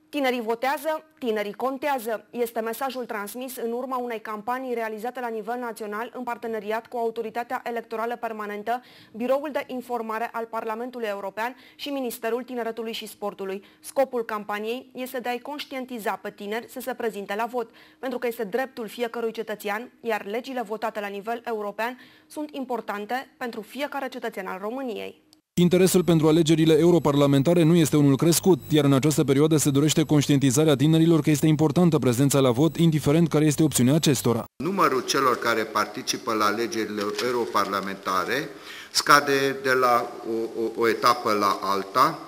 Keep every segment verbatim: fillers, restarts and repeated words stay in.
Tinerii votează, tinerii contează. Este mesajul transmis în urma unei campanii realizate la nivel național în parteneriat cu Autoritatea Electorală Permanentă, Biroul de Informare al Parlamentului European și Ministerul Tineretului și Sportului. Scopul campaniei este de a-i conștientiza pe tineri să se prezinte la vot, pentru că este dreptul fiecărui cetățean, iar legile votate la nivel european sunt importante pentru fiecare cetățean al României. Interesul pentru alegerile europarlamentare nu este unul crescut, iar în această perioadă se dorește conștientizarea tinerilor că este importantă prezența la vot, indiferent care este opțiunea acestora. Numărul celor care participă la alegerile europarlamentare scade de la o, o, o etapă la alta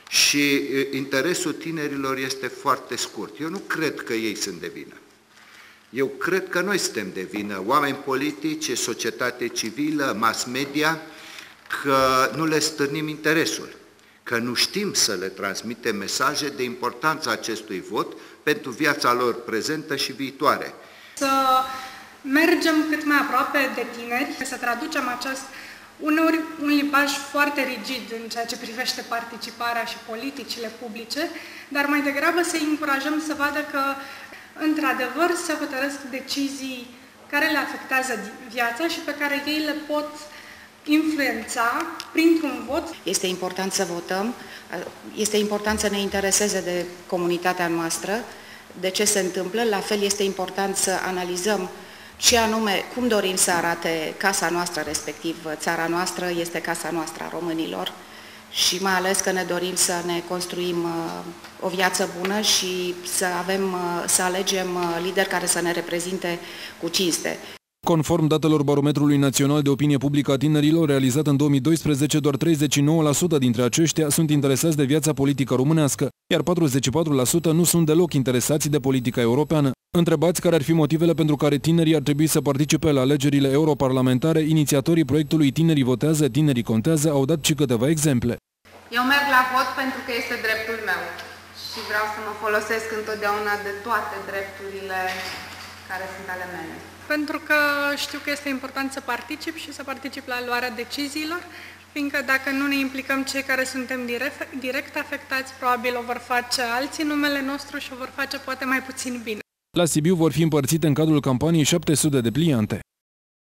și interesul tinerilor este foarte scurt. Eu nu cred că ei sunt de vină. Eu cred că noi suntem de vină, oameni politici, societate civilă, mass media, că nu le stârnim interesul, că nu știm să le transmitem mesaje de importanța acestui vot pentru viața lor prezentă și viitoare. Să mergem cât mai aproape de tineri, să traducem acest, uneori un limbaj foarte rigid în ceea ce privește participarea și politicile publice, dar mai degrabă să îi încurajăm să vadă că, într-adevăr, se hotărăsc decizii care le afectează viața și pe care ei le pot influența printr-un vot. Este important să votăm, este important să ne intereseze de comunitatea noastră, de ce se întâmplă, la fel este important să analizăm ce anume, cum dorim să arate casa noastră, respectiv țara noastră este casa noastră a românilor și mai ales că ne dorim să ne construim o viață bună și să avem, să alegem lideri care să ne reprezinte cu cinste. Conform datelor Barometrului Național de Opinie Publică a Tinerilor, realizat în două mii doisprezece, doar treizeci și nouă la sută dintre aceștia sunt interesați de viața politică românească, iar patruzeci și patru la sută nu sunt deloc interesați de politica europeană. Întrebați care ar fi motivele pentru care tinerii ar trebui să participe la alegerile europarlamentare, inițiatorii proiectului Tinerii votează, tinerii contează au dat și câteva exemple. Eu merg la vot pentru că este dreptul meu și vreau să mă folosesc întotdeauna de toate drepturile care sunt ale mele. Pentru că știu că este important să particip și să particip la luarea deciziilor, fiindcă dacă nu ne implicăm cei care suntem direct, direct afectați, probabil o vor face alții în numele nostru și o vor face poate mai puțin bine. La Sibiu vor fi împărțite în cadrul campaniei șapte sute de pliante.